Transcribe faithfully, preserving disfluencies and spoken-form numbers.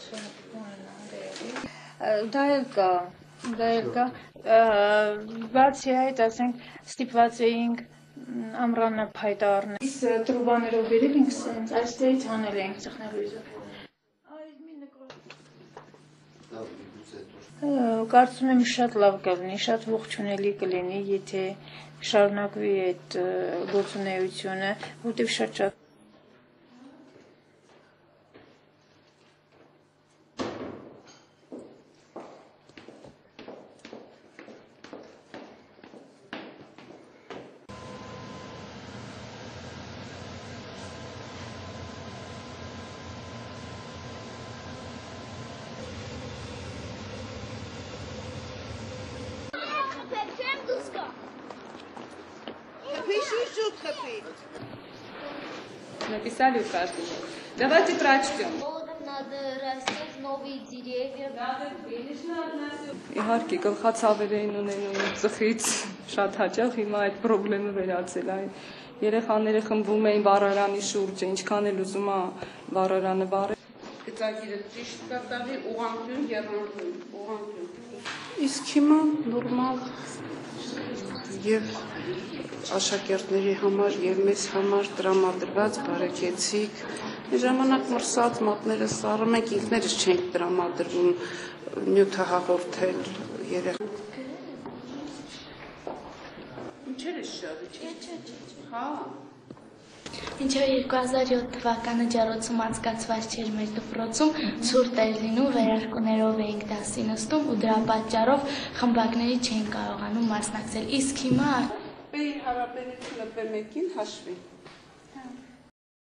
Դա էլ կա, դա էլ կա, բացի այդ, ասենք, ստիպված էինք ամռանը փայտը առնել։ Իսկ տրուբաներով բերել ենք սենց, այստեղից հանել ենք ծխնելույզով։ Կարծում եմ շատ լավ կլինի, շատ ողջունելի կլինի, եթե շարունակվի այդ գործունեությունը, որտեղ շատ շատ Написали в каждом. Давайте прочтем. Իհարկե գլխացավեր էին ունենում ծխից շատ հաճախ, հիմա այդ խնդրումը վերացել է։ Երեխաները խմբվում էին վառարանի շուրջը, ինչքան էլ ուզում է վառարանը վառել։ Գծագիրը ճիշտ կատարի, ուղղանկյուն, եռանկյուն, ուղղանկյուն։ Իսկ հիմա նորմալ եւ աշակերտների համար եւ մեզ համար տրամադրված բարեկեցիկ ժամանակ մրսած մատները սառում ենք, ինքներս չենք տրամադրվում նյութը հաղորդել երեխա։ Ինչեր է շատ։ Հա։ Մինչև երկու հազար յոթ թվականը ջեռոցում անցկացված չէր մեր դպրոցում, ցուրտ էր լինում, վերարկուներով էինք դասի նստում ու դրա պատճառով խմբակների չէինք կարողանում մասնակցել։ Իսկ հիմա Պեի հարաբերությունը Պ մեկին հաշվի։